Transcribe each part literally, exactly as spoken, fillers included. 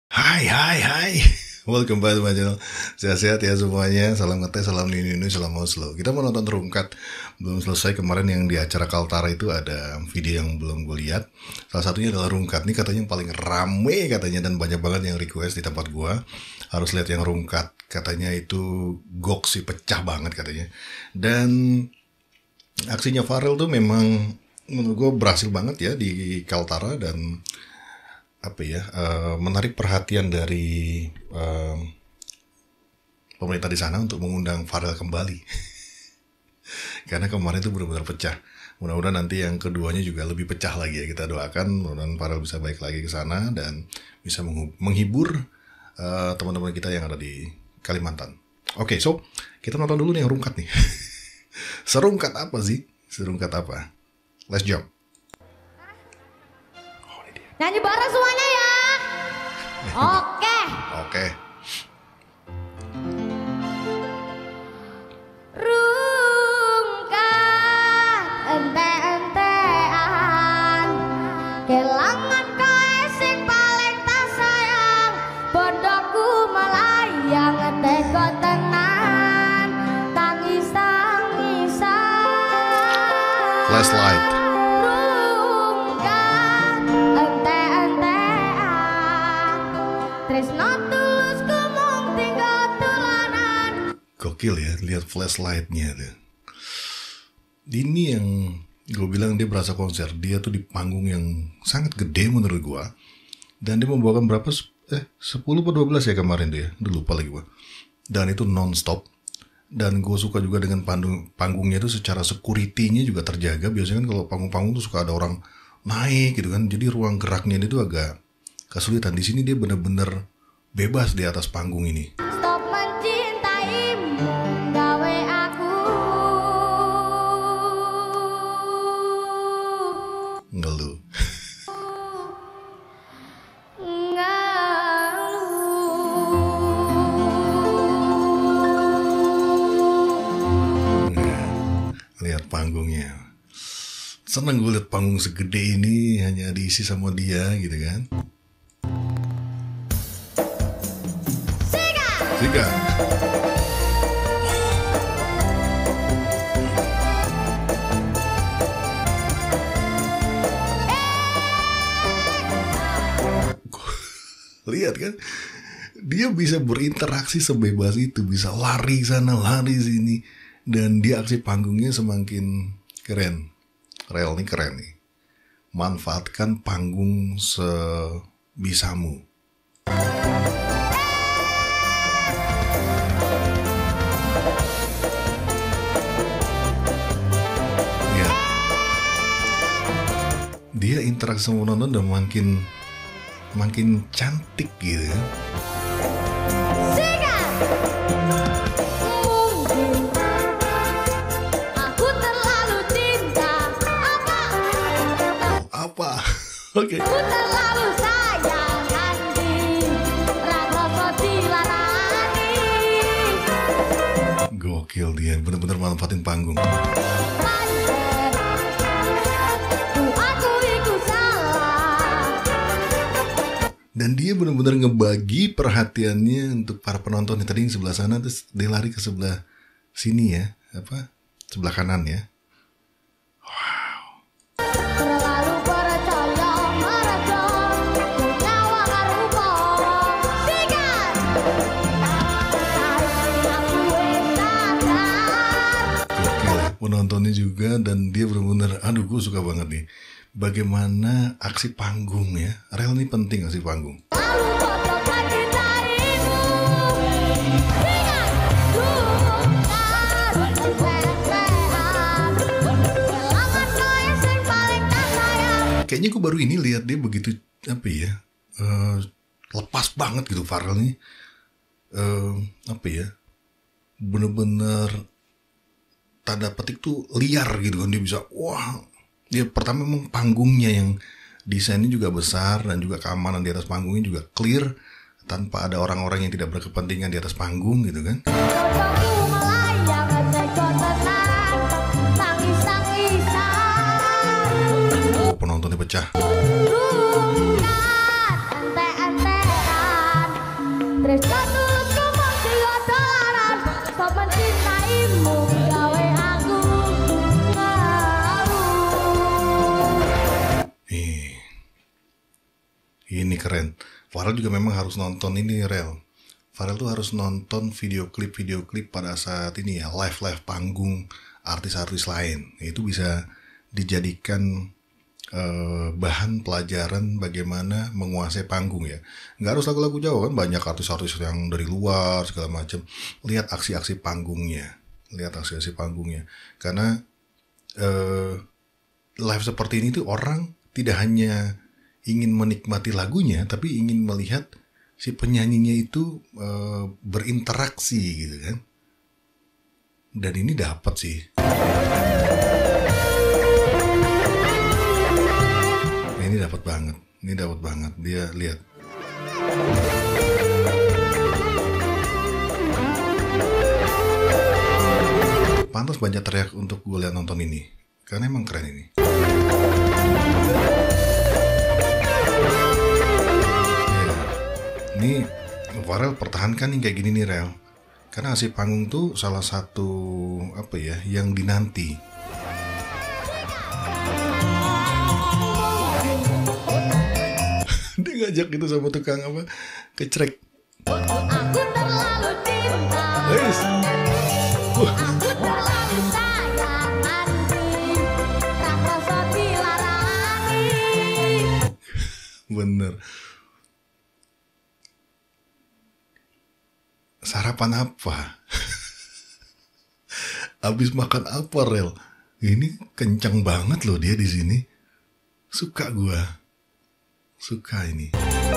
Hai hai hai. Welcome back to my channel. Sehat-sehat ya semuanya. Salam ngetes, salam nini-nini, salam Oslo. Kita mau nonton Rungkat. Belum selesai kemarin yang di acara Kaltara itu ada video yang belum gue lihat. Salah satunya adalah Rungkat. Ini katanya yang paling rame katanya, dan banyak banget yang request di tempat gue harus lihat yang Rungkat. Katanya itu gok sih, pecah banget katanya. Dan aksinya Farel tuh memang menurut gue berhasil banget ya di Kaltara, dan apa ya, uh, menarik perhatian dari uh, pemerintah di sana untuk mengundang Farel kembali. Karena kemarin itu benar-benar pecah. Mudah-mudahan nanti yang keduanya juga lebih pecah lagi ya. Kita doakan mudah-mudahan Farel bisa balik lagi ke sana dan bisa menghibur uh, teman-teman kita yang ada di Kalimantan. Oke, okay, so kita nonton dulu nih yang Rungkat nih. Serungkat apa sih? Serungkat apa? Let's jump. Nyanyi bareng semuanya ya. Oke. Oke. Rungkat ente-entean, kelangan koe sing paling tak sayang, bodohku melayang teko tenan, tangis-tangisan. Flashlight. Gokil ya, lihat flashlightnya tuh. Ini yang gue bilang dia berasa konser. Dia tuh di panggung yang sangat gede menurut gue. Dan dia membawakan berapa, eh sepuluh atau dua belas ya kemarin tuh ya. Udah lupa lagi gue. Dan itu non-stop. Dan gue suka juga dengan panggung, panggungnya itu secara security-nya juga terjaga. Biasanya kan kalau panggung-panggung tuh suka ada orang naik gitu kan. Jadi ruang geraknya itu agak kesulitan. Di sini dia bener-bener bebas di atas panggung ini. Ngeluh. Lihat panggungnya. Seneng gue lihat panggung segede ini hanya diisi sama dia gitu kan. Sika. Sika. Lihat kan, dia bisa berinteraksi sebebas itu, bisa lari sana, lari sini, dan dia aksi panggungnya semakin keren. Rel nih keren nih, manfaatkan panggung sebisamu. Ya, dia interaksi sama penonton dan makin makin cantik gitu. Sika. Mungkin aku terlalu cinta. Apa? Apa? Oke. Okay. Aku terlalu sayang hati, ragoso dilarani. Gokil dia, bener-bener manfaatin panggung. Dan dia benar-benar ngebagi perhatiannya untuk para penonton yang tadi yang sebelah sana, terus dia lari ke sebelah sini ya, apa sebelah kanan ya. Wow. Terlalu percaya mereka, nyawa karupa. Sika. Oke lah, penontonnya juga, dan dia benar-benar, aduh gue suka banget nih. Bagaimana aksi panggung ya. Rel ini penting aksi panggung. Kayaknya gue baru ini lihat dia begitu apa ya, uh, lepas banget gitu Farel nih. Uh, apa ya, bener-bener tanda petik tuh liar gitu kan. Dia bisa, wah. Dia pertama memang panggungnya yang desainnya juga besar, dan juga keamanan di atas panggungnya juga clear, tanpa ada orang-orang yang tidak berkepentingan di atas panggung gitu kan. Oh, penontonnya pecah. Wis katulus ngomong sing dolaran, sok mencintaimu gawe aku malu. Ih, ini keren. Farel juga memang harus nonton ini, Rel. Farel tuh harus nonton video klip-video klip pada saat ini ya, live-live panggung artis-artis lain. Itu bisa dijadikan eh, bahan pelajaran bagaimana menguasai panggung ya. Nggak harus lagu-lagu Jawa kan, banyak artis-artis yang dari luar segala macam. Lihat aksi-aksi panggungnya, lihat aksi-aksi panggungnya. Karena eh, live seperti ini tuh orang tidak hanya ingin menikmati lagunya, tapi ingin melihat si penyanyinya itu eh, berinteraksi gitu kan. Dan ini dapat sih. Ini dapat banget, ini dapat banget. Dia lihat. Pantas banyak teriak untuk gue lihat nonton ini, karena emang keren ini. Ya, ini Farel pertahankan nih kayak gini nih, Rel. Karena aksi panggung tuh salah satu apa ya yang dinanti. Dia ngajak itu sama tukang apa kecrek. Aku terlalu cinta, Yes. Wah, aku terlalu sayang Andi, rakrasa dilarani. bener. Sarapan apa? Abis makan apa, Rel? Ini kencang banget loh dia di sini. Suka gua. Suka ini.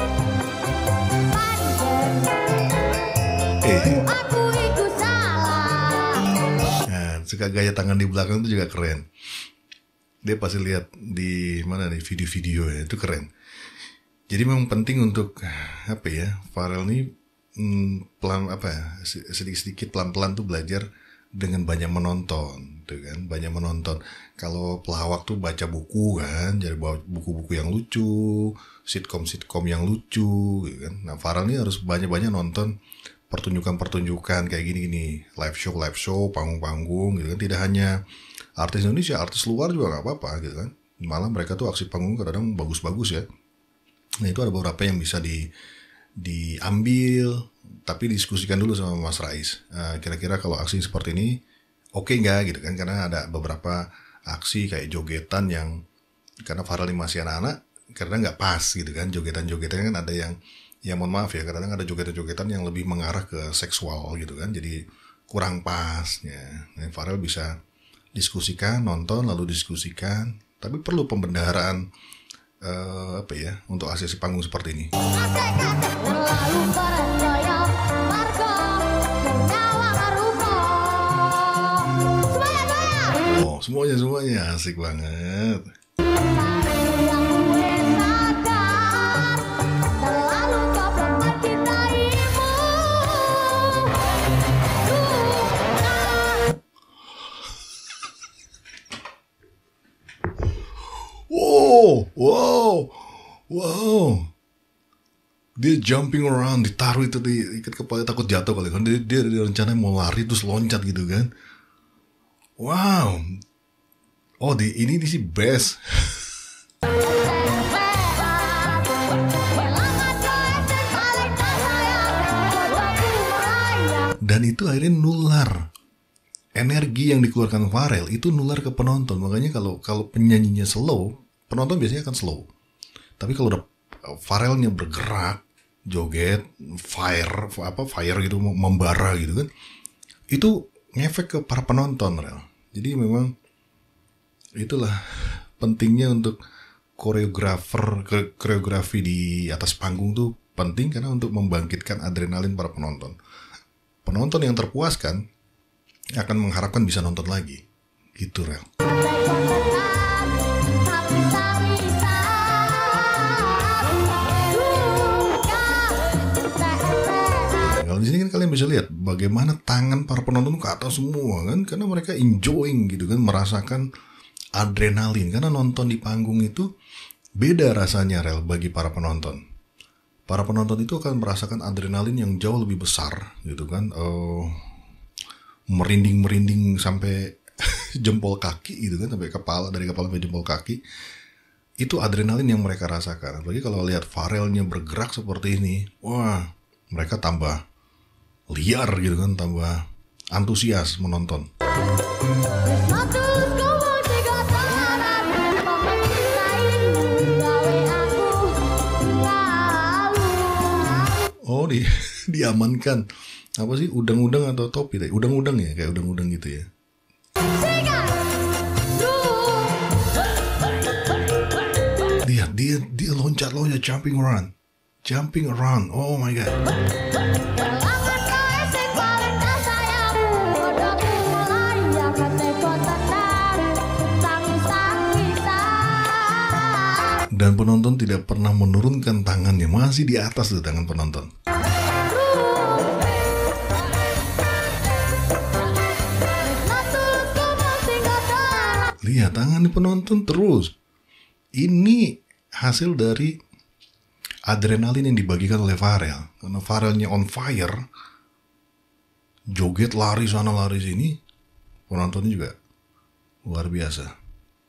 Eh, Aku itu salah. nah, suka gaya tangan di belakang itu juga keren. Dia pasti lihat di mana nih video-video ya, itu keren. Jadi memang penting untuk apa ya, Farel nih hmm, pelan apa ya, sedikit-sedikit pelan-pelan tuh belajar dengan banyak menonton, tuh kan, banyak menonton. Kalau pelawak tuh baca buku kan, jadi bawa buku-buku yang lucu, sitkom-sitkom yang lucu, gitu kan. Nah, Farel nih harus banyak-banyak nonton pertunjukan-pertunjukan kayak gini-gini, live show, live show, panggung-panggung, gitu kan. Tidak hanya artis Indonesia, artis luar juga nggak apa-apa, gitu kan. Malah mereka tuh aksi panggung kadang bagus-bagus ya. Nah, itu ada beberapa yang bisa di diambil, tapi diskusikan dulu sama Mas Rais. Uh, kira-kira kalau aksi seperti ini oke okay nggak gitu kan? Karena ada beberapa aksi kayak jogetan yang karena Farel ini masih anak-anak, karena nggak pas gitu kan, jogetan-jogetan kan ada yang ya mohon maaf ya, kadang-kadang ada jogetan-jogetan yang lebih mengarah ke seksual gitu kan, jadi kurang pas ya. Nah, Farel bisa diskusikan, nonton lalu diskusikan, tapi perlu pembendaharaan uh, apa ya untuk aksi panggung seperti ini. Terlalu percaya marga menyawang rupa. Semuanya saya. Oh, semuanya semuanya asik banget. Satu yang gue sadar, terlalu goblok mencintaimu. Wow, wow, wow. Dia jumping around, ditaruh itu diikat kepala, takut jatuh kali kan. Dia, dia, dia rencananya mau lari terus loncat gitu kan. Wow. Oh, di ini di sih best. Dan itu akhirnya nular. Energi yang dikeluarkan Farel itu nular ke penonton. Makanya kalau kalau penyanyinya slow, penonton biasanya akan slow. Tapi kalau udah Farelnya bergerak, joget, fire, apa fire gitu, membara gitu kan, itu ngefek ke para penonton, Rel. Jadi memang itulah pentingnya untuk koreografer, koreografi di atas panggung tuh penting karena untuk membangkitkan adrenalin para penonton. Penonton yang terpuaskan akan mengharapkan bisa nonton lagi. Gitu, Rel. Kalau di sini kan kalian bisa lihat bagaimana tangan para penonton ke atas semua kan, karena mereka enjoying gitu kan, merasakan adrenalin. Karena nonton di panggung itu beda rasanya, Rel, bagi para penonton. para penonton itu akan merasakan adrenalin yang jauh lebih besar gitu kan, uh, merinding-merinding sampai jempol kaki gitu kan, sampai kepala, dari kepala sampai jempol kaki. Itu adrenalin yang mereka rasakan. Apalagi kalau lihat Pharrell-nya bergerak seperti ini, wah, mereka tambah liar gitu kan, tambah antusias menonton. Oh, di diamankan. Apa sih, udang-udang atau topi tadi? Udang-udang ya, kayak udang-udang gitu ya. Lihat dia dia loncat-loncat, jumping around. Jumping around. Oh my god. Dan penonton tidak pernah menurunkan tangannya, masih di atas tuh tangan penonton. Lihat tangan penonton terus. Ini hasil dari adrenalin yang dibagikan oleh Pharrell. Karena Pharrell-nya on fire, joget lari sana lari sini, penontonnya juga luar biasa.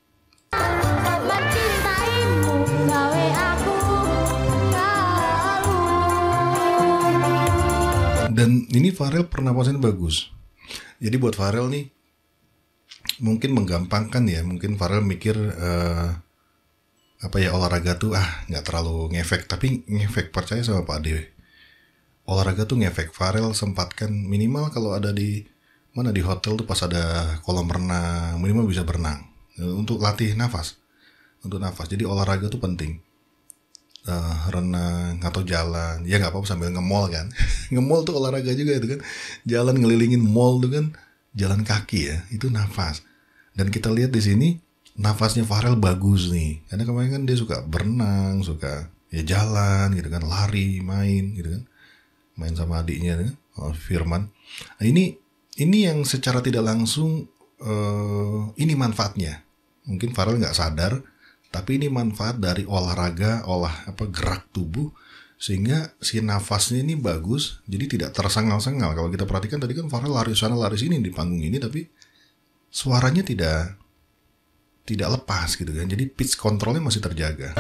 Dan ini Pharrell pernapasannya bagus. Jadi buat Pharrell nih, mungkin menggampangkan ya, mungkin Pharrell mikir uh, apa ya, olahraga tuh ah nggak terlalu ngefek, tapi ngefek, percaya sama Pak Dewi. Olahraga tuh ngefek. Pharrell sempatkan minimal kalau ada di mana, di hotel tuh pas ada kolam renang, minimal bisa berenang untuk latih nafas, untuk nafas. Jadi olahraga tuh penting. Uh, renang atau jalan, ya nggak apa-apa sambil nge-mall kan. Nge-mall tuh olahraga juga itu kan, jalan ngelilingin mall tuh kan, jalan kaki ya, itu nafas. Dan kita lihat di sini nafasnya Pharrell bagus nih, karena kemarin kan dia suka berenang, suka ya jalan gitu kan, lari, main gitu kan, main sama adiknya kan, oh, Firman. Nah, ini ini yang secara tidak langsung uh, ini manfaatnya. Mungkin Pharrell nggak sadar, tapi ini manfaat dari olahraga, olah apa gerak tubuh, sehingga si nafasnya ini bagus, jadi tidak tersengal-sengal. Kalau kita perhatikan tadi kan Pharrell lari sana lari sini di panggung ini, tapi suaranya tidak tidak lepas gitu kan. Jadi pitch controlnya masih terjaga.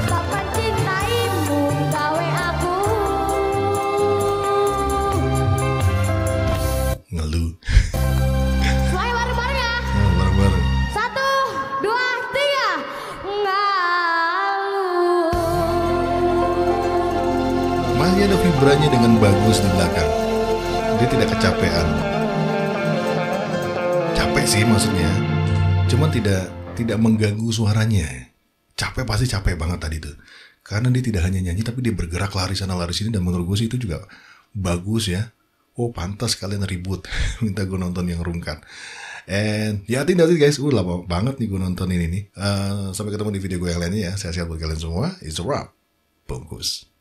Ngeluh. Semuanya bareng-bareng ya. Nah, bareng-bareng. Satu, dua, tiga. Masih ada vibranya dengan bagus di belakang. Dia tidak kecapean. Capek sih maksudnya, cuma tidak tidak mengganggu suaranya. Capek pasti capek banget tadi tuh, karena dia tidak hanya nyanyi tapi dia bergerak lari sana lari sini, dan menurut gue sih itu juga bagus ya. Oh pantas kalian ribut minta gue nonton yang rungkat. And ya hati hati guys, uh lama banget nih gue nonton ini nih. Uh, sampai ketemu di video gue yang lainnya ya. Sehat-sehat buat kalian semua. It's a wrap. Bungkus.